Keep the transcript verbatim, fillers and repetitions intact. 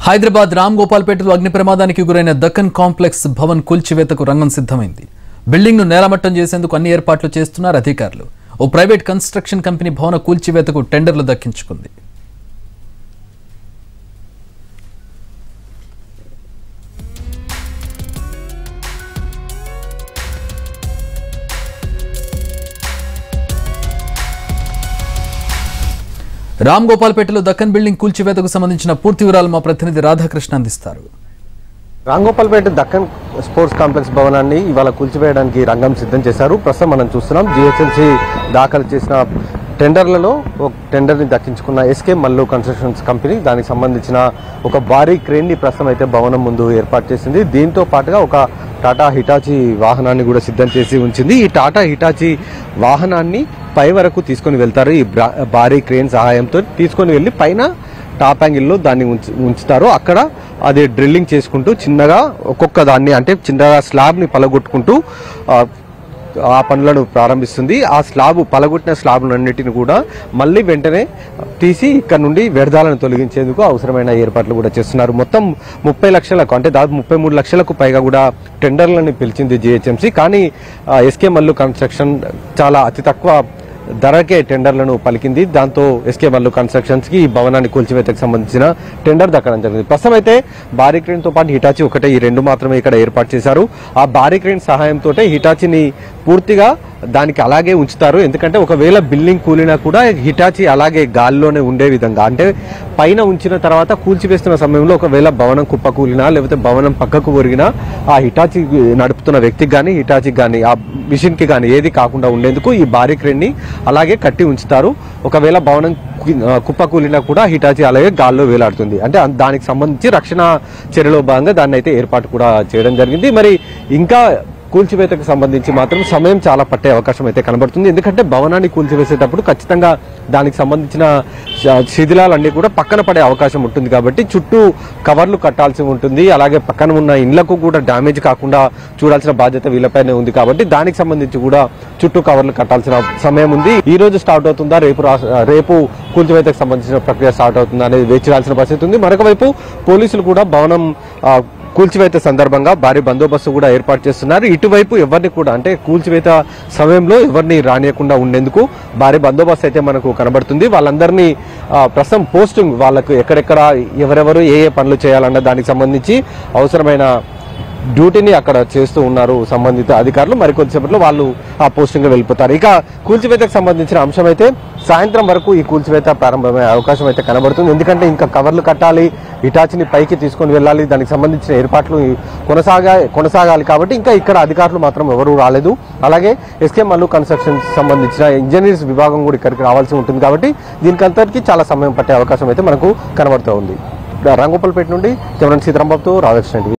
హైదరాబాద్ రామ్ గోపాల్పేటలో అగ్ని ప్రమాదానికి గురైన దక్కన్ కాంప్లెక్స్ భవన్ కూల్చివేతకు రంగం సిద్ధమైంది. బిల్డింగ్ ను నేలమట్టం చేసేందుకు అన్ని ఏర్పాట్లు చేస్తున్నారు అధికారులు. ఓ ప్రైవేట్ కన్స్ట్రక్షన్ కంపెనీ భవన కూల్చివేతకు టెండర్లు దక్కించుకుంది. రామ్ గోపాల్పేటలో దక్కన్ బిల్డింగ్ కూల్చివేతకు సంబంధించిన పూర్తి వివరాలు మా ప్రతినిధి రాధాకృష్ణ అందిస్తారు. Ramgopalpet Deccan sports complex భవనాన్ని ఇవాళ కూల్చివేయడానికి రంగం సిద్ధం చేశారు. ప్రస్తుతం మనం చూస్తున్నాం జిహెచ్ఎంసీ దాఖలు చేసిన టెండర్లలో ఒక టెండర్ని దక్కించుకున్న ఎస్కే మల్లు కన్స్ట్రక్షన్స్ కంపెనీ దానికి సంబంధించిన ఒక భారీ క్రేన్ని ప్రస్తుతం అయితే భవనం ముందు ఏర్పాటు చేసింది. దీంతో పాటుగా ఒక టాటా హిటాచీ వాహనాన్ని కూడా సిద్ధం చేసి ఉంచింది. ఈ టాటా హిటాచీ వాహనాన్ని పై వరకు తీసుకొని వెళ్తారు. ఈ భారీ క్రేన్ సహాయంతో తీసుకొని వెళ్ళి పైన టాప్ యాంగిల్లో దాన్ని ఉంచుతారు. అక్కడ అది డ్రిల్లింగ్ చేసుకుంటూ చిన్నగా ఒక్కొక్క దాన్ని అంటే చిన్నగా స్లాబ్ని పలగొట్టుకుంటూ ఆ పనులను ప్రారంభిస్తుంది. ఆ స్లాబ్ పలగొట్టిన స్లాబ్లన్నిటిని కూడా మళ్ళీ వెంటనే తీసి ఇక్కడ నుండి వ్యర్థాలను తొలగించేందుకు అవసరమైన ఏర్పాట్లు కూడా చేస్తున్నారు. మొత్తం ముప్పై లక్షలకు అంటే దాదాపు ముప్పై మూడు లక్షలకు పైగా కూడా టెండర్లను పిలిచింది జిహెచ్ఎంసీ. కానీ ఎస్కే మల్లు కన్స్ట్రక్షన్ చాలా అతి తక్కువ ధరకే టెండర్లను పలికింది. దాంతో ఎస్కే మల్లు కన్స్ట్రక్షన్స్ కి ఈ భవనాన్ని కూల్చివేతకు సంబంధించిన టెండర్ దక్కడం జరిగింది. ప్రస్తుతం అయితే భారీ క్రేన్ తో పాటు హిటాచీ ఒకటే ఈ రెండు మాత్రమే ఇక్కడ ఏర్పాటు చేశారు. ఆ భారీ క్రేన్ సహాయంతో హిటాచీని పూర్తిగా దానికి అలాగే ఉంచుతారు. ఎందుకంటే ఒకవేళ బిల్డింగ్ కూలినా కూడా హిటాచీ అలాగే గాల్లోనే ఉండే విధంగా అంటే పైన ఉంచిన తర్వాత కూల్చివేస్తున్న సమయంలో ఒకవేళ భవనం కుప్ప కూలినా లేకపోతే భవనం పక్కకు ఒరిగినా ఆ హిటాచీ నడుపుతున్న వ్యక్తికి కానీ హిటాచీకి కానీ ఆ మిషన్ కి కానీ ఏది కాకుండా ఉండేందుకు ఈ భారీ క్రేన్ ని అలాగే కట్టి ఉంచుతారు. ఒకవేళ భవనం కుప్ప కూలినా కూడా హిటాచీ అలాగే గాల్లో వేలాడుతుంది. అంటే దానికి సంబంధించి రక్షణ చర్యలో భాగంగా దాన్ని అయితే ఏర్పాటు కూడా చేయడం జరిగింది. మరి ఇంకా కూల్చివేతకు సంబంధించి మాత్రం సమయం చాలా పట్టే అవకాశం అయితే కనబడుతుంది. ఎందుకంటే భవనాన్ని కూల్చివేసేటప్పుడు ఖచ్చితంగా దానికి సంబంధించిన శిథిలాలన్నీ కూడా పక్కన పడే అవకాశం ఉంటుంది. కాబట్టి చుట్టూ కవర్లు కట్టాల్సి ఉంటుంది. అలాగే పక్కన ఉన్న ఇండ్లకు కూడా డ్యామేజ్ కాకుండా చూడాల్సిన బాధ్యత వీళ్ళపైనే ఉంది. కాబట్టి దానికి సంబంధించి కూడా చుట్టూ కవర్లు కట్టాల్సిన సమయం ఉంది. ఈ రోజు స్టార్ట్ అవుతుందా రేపు రేపు కూల్చివేతకు సంబంధించిన ప్రక్రియ స్టార్ట్ అవుతుందా అనేది వేచి చూడాల్సిన పరిస్థితి ఉంది. మరొక వైపు పోలీసులు కూడా భవనం కూల్చివేత సందర్భంగా భారీ బందోబస్తు కూడా ఏర్పాటు చేస్తున్నారు. ఇటువైపు ఎవరిని కూడా అంటే కూల్చివేత సమయంలో ఎవరిని రానియకుండా ఉండేందుకు భారీ బందోబస్తు అయితే మనకు కనబడుతుంది. వాళ్ళందరినీ ప్రస్తుతం పోస్టింగ్ వాళ్ళకు ఎక్కడెక్కడ ఎవరెవరు ఏ ఏ పనులు చేయాలన్న దానికి సంబంధించి అవసరమైన డ్యూటీని అక్కడ చేస్తూ ఉన్నారు సంబంధిత అధికారులు. మరికొద్దిసేపట్లో వాళ్ళు ఆ పోస్టింగ్ వెళ్ళిపోతారు. ఇక కూల్చివేతకు సంబంధించిన అంశం అయితే సాయంత్రం వరకు ఈ కూల్చివేత ప్రారంభమయ్యే అవకాశం అయితే కనబడుతుంది. ఎందుకంటే ఇంకా కవర్లు కట్టాలి, హిటాచీని పైకి తీసుకొని వెళ్ళాలి, దానికి సంబంధించిన ఏర్పాట్లు కొనసాగా కొనసాగాలి కాబట్టి ఇంకా ఇక్కడ అధికారులు మాత్రం ఎవరూ రాలేదు. అలాగే ఎస్కే మల్లు కన్స్ట్రక్షన్స్ సంబంధించిన ఇంజనీర్స్ విభాగం కూడా ఇక్కడికి రావాల్సి ఉంటుంది. కాబట్టి దీనికంతటికి చాలా సమయం పట్టే అవకాశం అయితే మనకు కనబడుతూ ఉంది. రామ్ గోపాల్పేట నుండి కెమెరా సీతారాంబాబుతో రాధాకృష్ణ.